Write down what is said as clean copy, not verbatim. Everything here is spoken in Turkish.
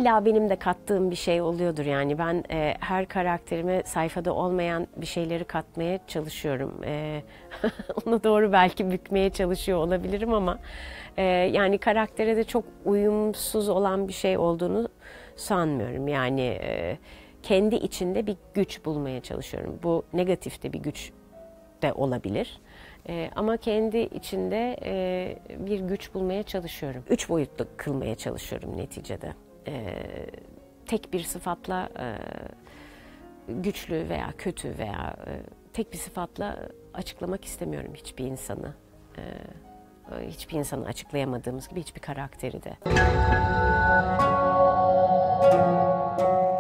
İlla benim de kattığım bir şey oluyordur yani. Ben her karakterime sayfada olmayan bir şeyleri katmaya çalışıyorum. Ona doğru belki bükmeye çalışıyor olabilirim ama yani karaktere de çok uyumsuz olan bir şey olduğunu sanmıyorum. Yani kendi içinde bir güç bulmaya çalışıyorum. Bu negatif de bir güç de olabilir. Ama kendi içinde bir güç bulmaya çalışıyorum. 3 boyutlu kılmaya çalışıyorum neticede. Tek bir sıfatla güçlü veya kötü veya tek bir sıfatla açıklamak istemiyorum hiçbir insanı. Hiçbir insanı açıklayamadığımız gibi hiçbir karakteri de.